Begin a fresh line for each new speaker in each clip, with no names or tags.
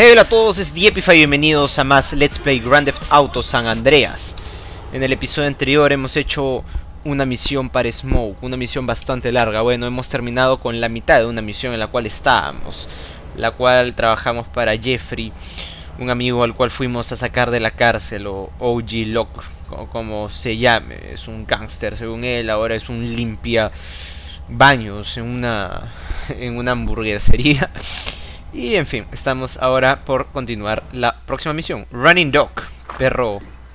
Hola a todos, es Diepify y bienvenidos a más Let's Play Grand Theft Auto San Andreas. En el episodio anterior hemos hecho una misión para Smoke, una misión bastante larga. Bueno, hemos terminado con la mitad de una misión en la cual estábamos, la cual trabajamos para Jeffrey, un amigo al cual fuimos a sacar de la cárcel, o OG Lock, como se llame. Es un gángster según él, ahora es un limpia baños en una hamburguesería. Y en fin, estamos ahora por continuar la próxima misión. Running Dog, perro.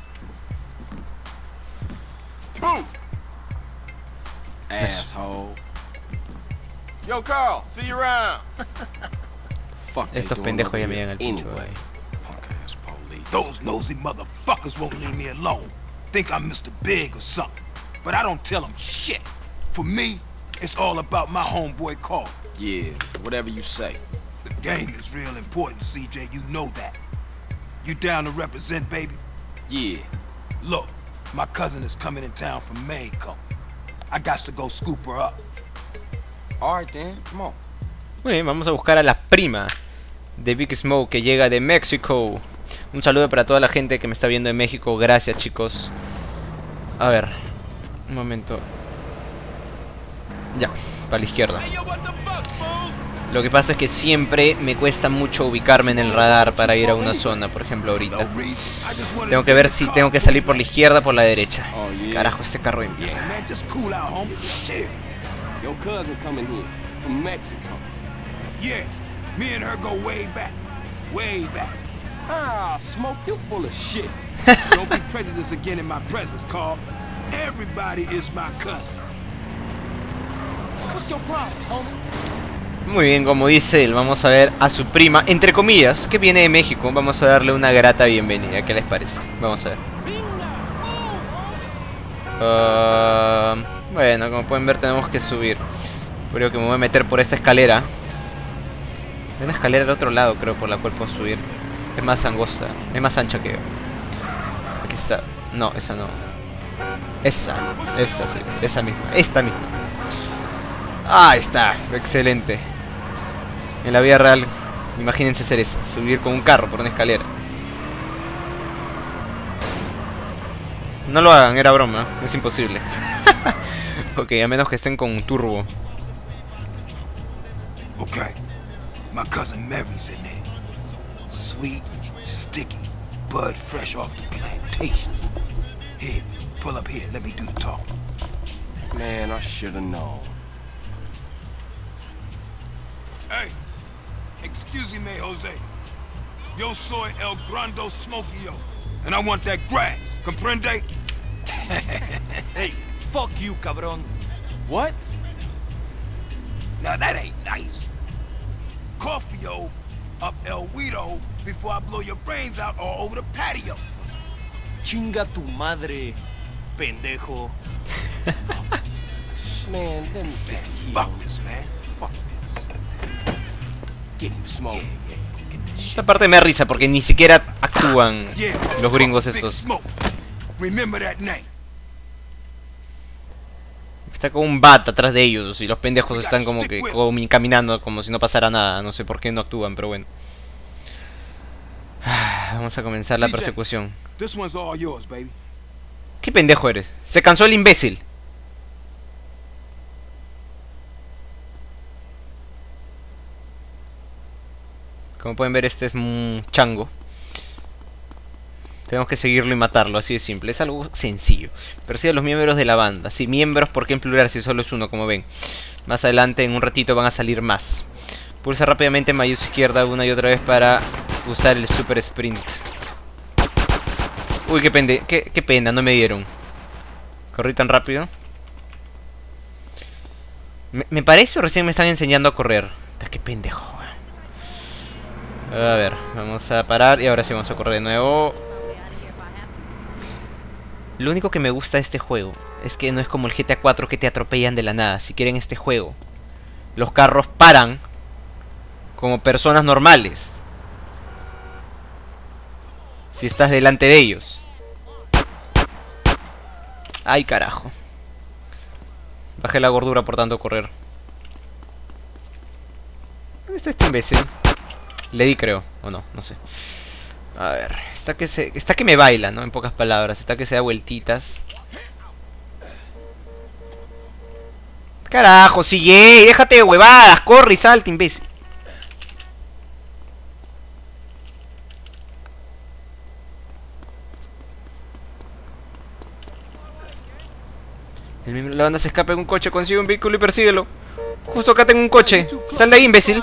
Asshole.
Yo, Carl, see you around.
Fuck they
Estos
doing
pendejos
over
ya me
here
llegan al pincho,
anyway. Punk ass police.
Those nosy motherfuckers won't leave me alone. Think I'm Mr. Big or something. But I don't tell them shit. For me, it's all about my homeboy Carl.
Yeah, whatever you say.
The game is real important, CJ. You know that. You down to represent, baby?
Yeah.
Look, my cousin is coming in town from Mexico. I got to go scoop her up.
Alright then, come on.
Muy bien, vamos a buscar a la prima de Big Smoke que llega de México. Un saludo para toda la gente que me está viendo en México. Gracias, chicos. A ver, un momento. Ya, para la izquierda. Lo que pasa es que siempre me cuesta mucho ubicarme en el radar para ir a una zona, por ejemplo ahorita. Tengo que ver si tengo que salir por la izquierda o por la derecha.
Oh, yeah.
Carajo, este carro de mierda.
Man, just cool out, homie. Shit.
Your cousin coming here from Mexico.
Yeah, me and her go way back. Way back.
Ah, Smoke, you full of shit.
Don't be prejudiced again in my presence, Carl. Everybody is my cousin.
What's your problem, homie?
Muy bien, como dice él, vamos a ver a su prima, entre comillas, que viene de México. Vamos a darle una grata bienvenida. ¿Qué les parece? Vamos a ver. Bueno, como pueden ver tenemos que subir. Creo que me voy a meter por esta escalera. Hay una escalera al otro lado, creo, por la cual puedo subir. Es más angosta, es más ancha que yo. Aquí está. No, esa no. Esa sí, esa misma, esta misma. Ah, está, excelente. En la vida real, imagínense hacer eso, subir con un carro por una escalera. No lo hagan, era broma, es imposible. Ok, a menos que estén con un turbo.
Okay, my cousin Mary's in there. Sweet, sticky, bud fresh off the plantation. Here, pull up here, let me do the talking.
Man, I should've known.
Hey, excuse me, Jose. Yo soy El Grande Smokey, and I want that grass, comprende?
Hey, fuck you, cabrón.
What?
Now that ain't nice. Coffee, yo, up El Guido before I blow your brains out all over the patio.
Chinga tu madre, pendejo.
Man, let me get to here.
Fuck this, man.
Fuck this. Get him, Smoke.
Get that shit.
Esta parte me da risa porque ni siquiera actúan los gringos
Big
estos.
Smoke. Remember that name.
Está con un bat atrás de ellos y los pendejos están como que caminando como si no pasara nada. No sé por qué no actúan, pero bueno. Vamos a comenzar la persecución.
This one's all yours, baby.
¿Qué pendejo eres? Se cansó el imbécil. Como pueden ver, este es un chango. Tenemos que seguirlo y matarlo, así de simple. Es algo sencillo. Persigue a los miembros de la banda. Sí, miembros, ¿por qué en plural si solo es uno, como ven? Más adelante, en un ratito, van a salir más. Pulsa rápidamente mouse izquierda una y otra vez para usar el super sprint. Uy, qué pena, no me dieron. Corrí tan rápido. Me parece o recién me están enseñando a correr. Qué pendejo. A ver, vamos a parar y ahora sí vamos a correr de nuevo. Lo único que me gusta de este juego es que no es como el GTA 4 que te atropellan de la nada. Si quieren este juego, los carros paran como personas normales si estás delante de ellos. Ay, carajo. Bajé la gordura por tanto correr. ¿Dónde está este imbécil? Le di, creo. O no, no sé. A ver. Está que me baila, ¿no? En pocas palabras. Está que se da vueltitas. Carajo, sigue. Déjate de huevadas. Corre y salta, imbécil. El miembro de la banda se escapa en un coche, consigue un vehículo y persíguelo. Justo acá tengo un coche. Sal de ahí, imbécil.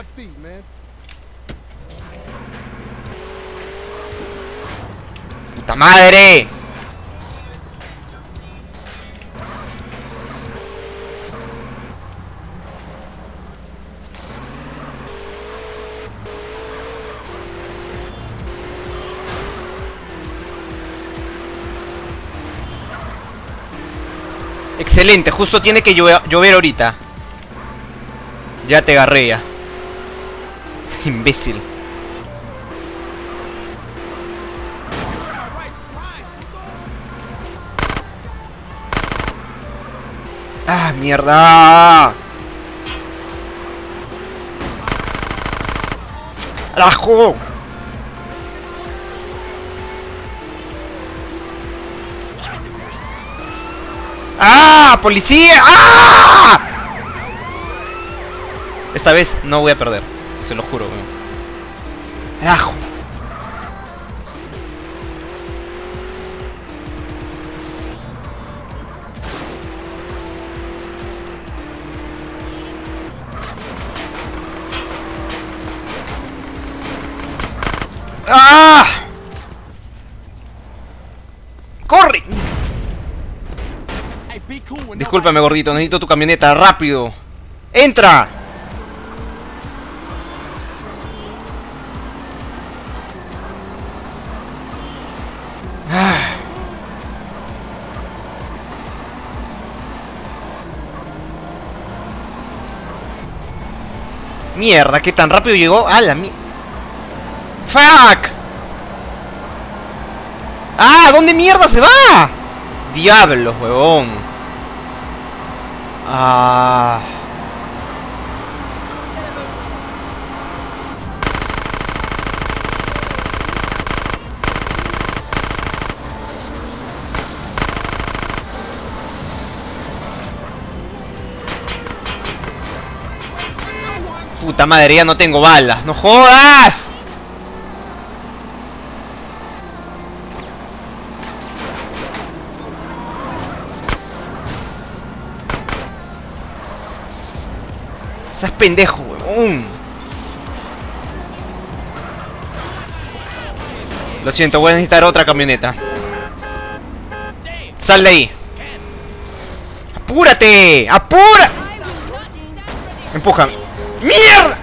¡Puta madre! Excelente, justo tiene que llover ahorita. Ya te agarré ya. Imbécil. ¡Ah, mierda! ¡Carajo! ¡Ah! ¡Policía! ¡Ah! Esta vez no voy a perder. Se lo juro, weón. ¡Carajo! ¡Ah! ¡Corre! Discúlpame, gordito, necesito tu camioneta, rápido. ¡Entra! Ah. Mierda, ¿qué tan rápido llegó? ¡Ah, la mierda! ¡Fuck! ¡Ah! ¿Dónde mierda se va? ¡Diablos, huevón! ¡Ah! Puta madre, ya no tengo balas. ¡No jodas! Seas pendejo, huevón. Lo siento, voy a necesitar otra camioneta. Sal de ahí. ¡Apúrate! ¡Apura! Empújame. ¡Mierda!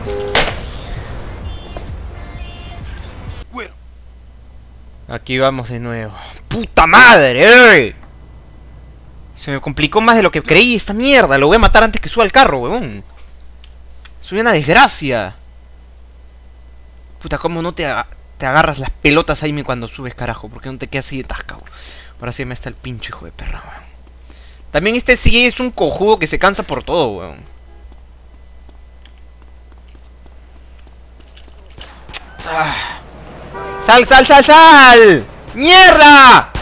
Aquí vamos de nuevo. ¡Puta madre! Se me complicó más de lo que creí esta mierda. Lo voy a matar antes que suba al carro, huevón. Soy una desgracia. Puta, ¿cómo no te agarras las pelotas ahí cuando subes, carajo? ¿Por qué no te quedas así de tascado? Ahora sí me está el pinche hijo de perra, weón. También este sí es un cojudo que se cansa por todo, weón. Ah. ¡Sal, sal, sal, sal! ¡Mierda!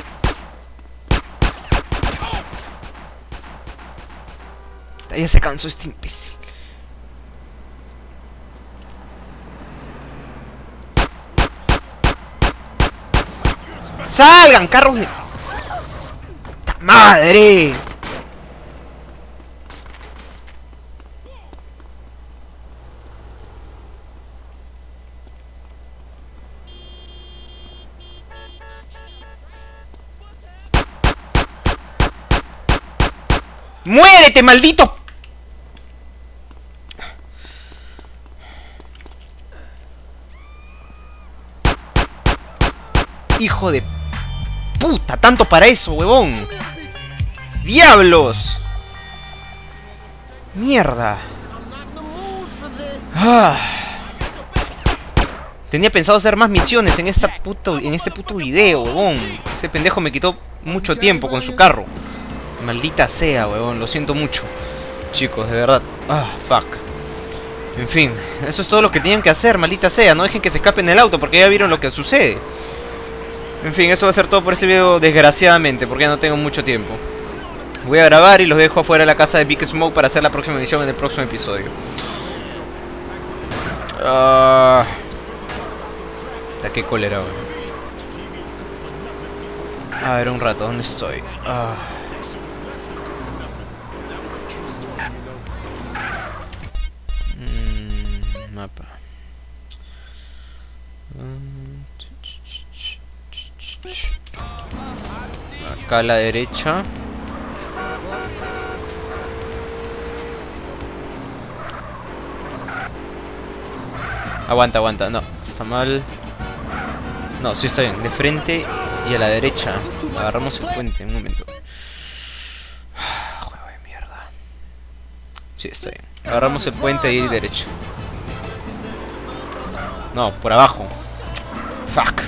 Ya se cansó este imbécil. ¡Salgan, carros de... ¡Ta madre! ¡Muérete, maldito! Hijo de puta, tanto para eso, huevón. ¡Diablos! Mierda. Ah. Tenía pensado hacer más misiones en este puto video, huevón. Ese pendejo me quitó mucho tiempo con su carro. Maldita sea, huevón. Lo siento mucho, chicos, de verdad. Ah, fuck. En fin, eso es todo lo que tienen que hacer, maldita sea. No dejen que se escapen el auto porque ya vieron lo que sucede. En fin, eso va a ser todo por este video, desgraciadamente, porque ya no tengo mucho tiempo. Voy a grabar y los dejo afuera de la casa de Big Smoke para hacer la próxima edición en el próximo episodio. Qué cólera, bro. A ver, un rato, ¿dónde estoy? Mapa. Acá a la derecha. Aguanta, aguanta, no, está mal. No, sí está bien, de frente y a la derecha. Agarramos el puente, un momento. Juego de mierda. Sí, está bien. Agarramos el puente y derecha. No, por abajo. Fuck.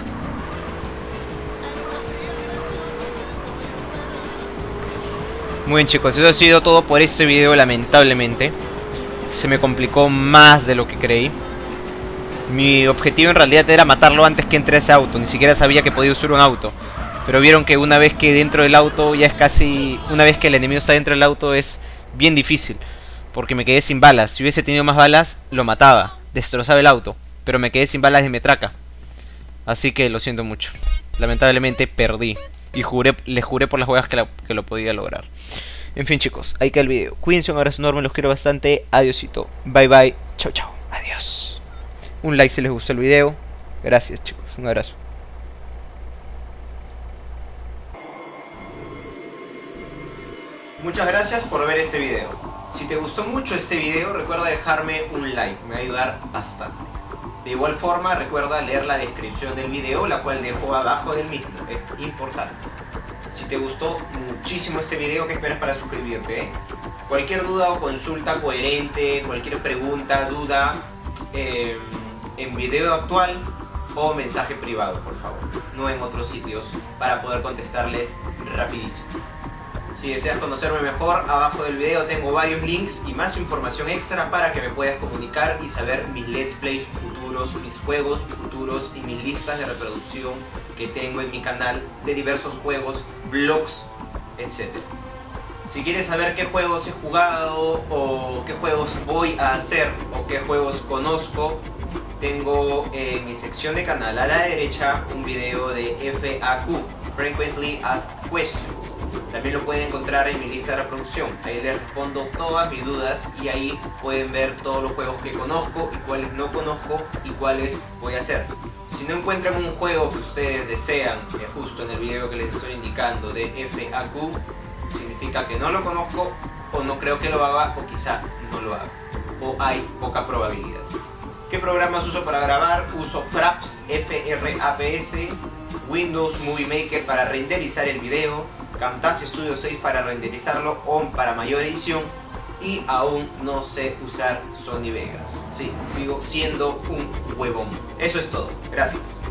Muy bien, chicos, eso ha sido todo por este video, lamentablemente. Se me complicó más de lo que creí. Mi objetivo en realidad era matarlo antes que entre a ese auto. Ni siquiera sabía que podía usar un auto. Pero vieron que una vez que dentro del auto ya es casi... Una vez que el enemigo está dentro del auto es bien difícil. Porque me quedé sin balas. Si hubiese tenido más balas, lo mataba. Destrozaba el auto. Pero me quedé sin balas de metraca. Así que lo siento mucho. Lamentablemente perdí. Y les juré por las huevas que lo podía lograr. En fin, chicos, ahí queda el video. Cuídense, un abrazo enorme, los quiero bastante. Adiósito. Bye bye. Chao, chao. Adiós. Un like si les gustó el video. Gracias, chicos. Un abrazo. Muchas gracias por ver este video. Si te gustó mucho este video, recuerda dejarme un like. Me va a ayudar bastante. De igual forma, recuerda leer la descripción del video, la cual dejo abajo del mismo. Es importante. Si te gustó muchísimo este video, ¿qué esperas para suscribirte? Cualquier duda o consulta coherente, cualquier pregunta, duda, en video actual o mensaje privado, por favor, no en otros sitios, para poder contestarles rapidísimo. Si deseas conocerme mejor, abajo del video tengo varios links y más información extra para que me puedas comunicar y saber mis let's plays futuros, mis juegos futuros y mis listas de reproducción que tengo en mi canal de diversos juegos, vlogs, etc. Si quieres saber qué juegos he jugado o qué juegos voy a hacer o qué juegos conozco, tengo en mi sección de canal a la derecha un video de FAQ, Frequently Asked Questions. También lo pueden encontrar en mi lista de reproducción. Ahí les respondo todas mis dudas y ahí pueden ver todos los juegos que conozco y cuáles no conozco y cuáles voy a hacer. Si no encuentran un juego que ustedes desean, justo en el video que les estoy indicando de FAQ, significa que no lo conozco o no creo que lo haga o quizá no lo haga. O hay poca probabilidad. ¿Qué programas uso para grabar? Uso Fraps, FRAPS, Windows Movie Maker para renderizar el video, Camtasia Studio 6 para renderizarlo o para mayor edición, y aún no sé usar Sony Vegas. Sí, sigo siendo un huevón. Eso es todo. Gracias.